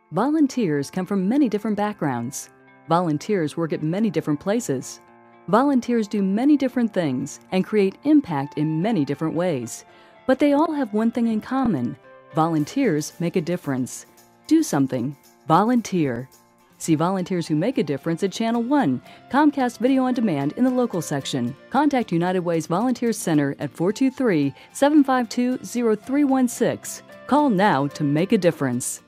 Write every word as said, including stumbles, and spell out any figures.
Volunteers come from many different backgrounds. Volunteers work at many different places. Volunteers do many different things and create impact in many different ways. But they all have one thing in common. Volunteers make a difference. Do something. Volunteer. See volunteers who make a difference at Channel one, Comcast Video on Demand in the local section. Contact United Way's Volunteer Center at four two three, seven five two, zero three one six. Call now to make a difference.